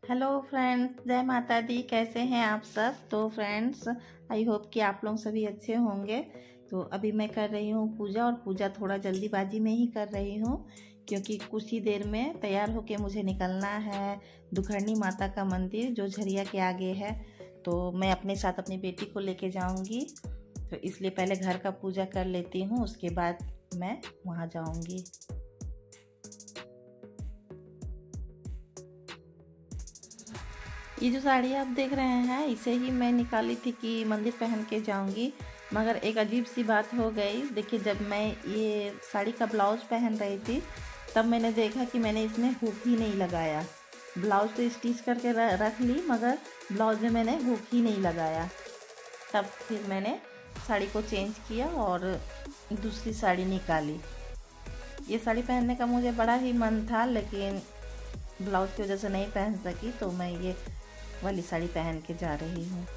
Hello friends, जय माता दी। कैसे हैं आप सब? तो फ्रेंड्स, आई होप कि आप लोग सभी अच्छे होंगे। तो अभी मैं कर रही हूँ पूजा, और पूजा थोड़ा जल्दीबाजी में ही कर रही हूँ क्योंकि कुछ ही देर में तैयार होके मुझे निकलना है दुखड़नी माता का मंदिर जो झरिया के आगे है। तो मैं अपने साथ अपनी बेटी को लेके जाऊँगी, तो इसलिए पहले घर का पूजा कर लेती हूँ, उसके बाद मैं वहाँ जाऊँगी। ये जो साड़ी आप देख रहे हैं, इसे ही मैं निकाली थी कि मंदिर पहन के जाऊंगी, मगर एक अजीब सी बात हो गई। देखिए, जब मैं ये साड़ी का ब्लाउज पहन रही थी तब मैंने देखा कि मैंने इसमें हुक ही नहीं लगाया। ब्लाउज तो स्टिच करके रख ली, मगर ब्लाउज में मैंने हुक ही नहीं लगाया। तब फिर मैंने साड़ी को चेंज किया और दूसरी साड़ी निकाली। ये साड़ी पहनने का मुझे बड़ा ही मन था, लेकिन ब्लाउज की वजह से नहीं पहन सकी, तो मैं ये वाली साड़ी पहन के जा रही हूँ।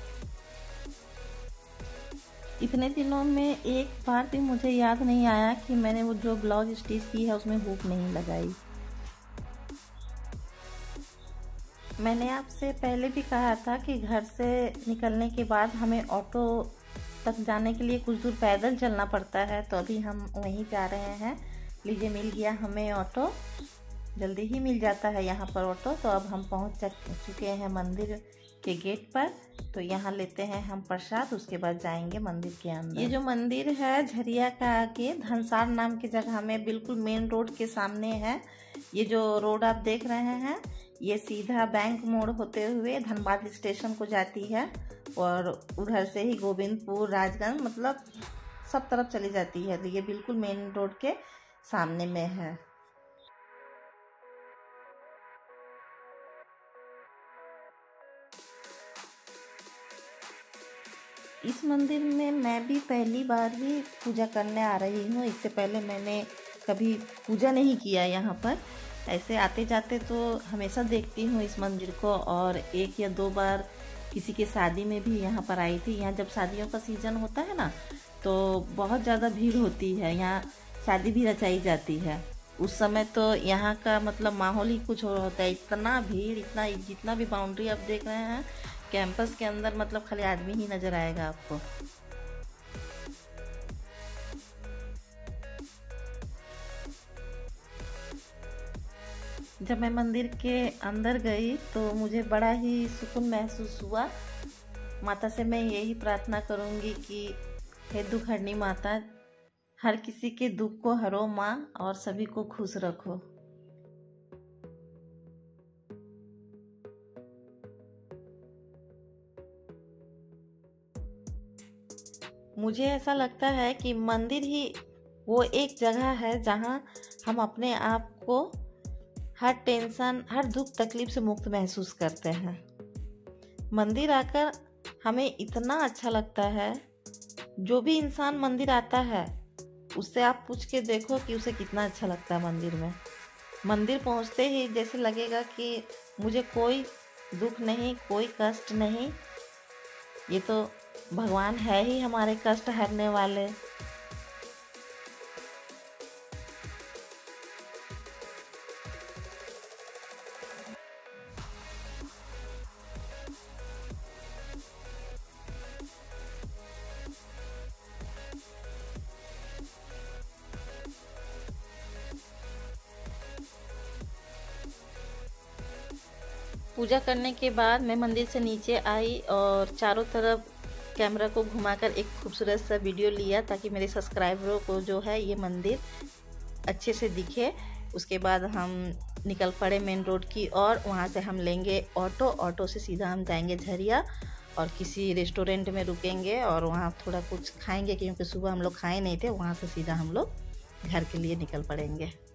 इतने दिनों में एक बार भी मुझे याद नहीं आया कि मैंने वो जो ब्लाउज स्टिच की है उसमें हुक नहीं लगाई। मैंने आपसे पहले भी कहा था कि घर से निकलने के बाद हमें ऑटो तक जाने के लिए कुछ दूर पैदल चलना पड़ता है, तो अभी हम वहीं जा रहे हैं। लीजिए, मिल गया हमें ऑटो, जल्दी ही मिल जाता है यहाँ पर ऑटो। तो अब हम पहुँच चुके हैं मंदिर के गेट पर। तो यहाँ लेते हैं हम प्रसाद, उसके बाद जाएंगे मंदिर के अंदर। ये जो मंदिर है झरिया का आगे धनसार नाम की जगह में, बिल्कुल मेन रोड के सामने है। ये जो रोड आप देख रहे हैं, ये सीधा बैंक मोड़ होते हुए धनबाद स्टेशन को जाती है, और उधर से ही गोविंदपुर, राजगंज, मतलब सब तरफ चली जाती है। तो ये बिल्कुल मेन रोड के सामने में है। इस मंदिर में मैं भी पहली बार ही पूजा करने आ रही हूँ। इससे पहले मैंने कभी पूजा नहीं किया यहाँ पर। ऐसे आते जाते तो हमेशा देखती हूँ इस मंदिर को, और एक या दो बार किसी के शादी में भी यहाँ पर आई थी। यहाँ जब शादियों का सीज़न होता है ना, तो बहुत ज़्यादा भीड़ होती है, यहाँ शादी भी रचाई जाती है। उस समय तो यहाँ का मतलब माहौल ही कुछ और होता है। इतना भीड़, इतना, जितना भी बाउंड्री आप देख रहे हैं कैंपस के अंदर, मतलब खाली आदमी ही नजर आएगा आपको। जब मैं मंदिर के अंदर गई तो मुझे बड़ा ही सुकून महसूस हुआ। माता से मैं यही प्रार्थना करूंगी कि हे दुखड़नी माता, हर किसी के दुख को हरो माँ, और सभी को खुश रखो। मुझे ऐसा लगता है कि मंदिर ही वो एक जगह है जहाँ हम अपने आप को हर टेंशन, हर दुख तकलीफ से मुक्त महसूस करते हैं। मंदिर आकर हमें इतना अच्छा लगता है। जो भी इंसान मंदिर आता है उससे आप पूछ के देखो कि उसे कितना अच्छा लगता है मंदिर में। मंदिर पहुँचते ही जैसे लगेगा कि मुझे कोई दुख नहीं, कोई कष्ट नहीं, ये तो भगवान है ही हमारे कष्ट हरने वाले। पूजा करने के बाद मैं मंदिर से नीचे आई और चारों तरफ कैमरा को घुमाकर एक खूबसूरत सा वीडियो लिया, ताकि मेरे सब्सक्राइबरों को जो है ये मंदिर अच्छे से दिखे। उसके बाद हम निकल पड़े मेन रोड की और वहाँ से हम लेंगे ऑटो से सीधा हम जाएंगे झरिया, और किसी रेस्टोरेंट में रुकेंगे और वहाँ थोड़ा कुछ खाएंगे, क्योंकि सुबह हम लोग खाए नहीं थे। वहाँ से सीधा हम लोग घर के लिए निकल पड़ेंगे।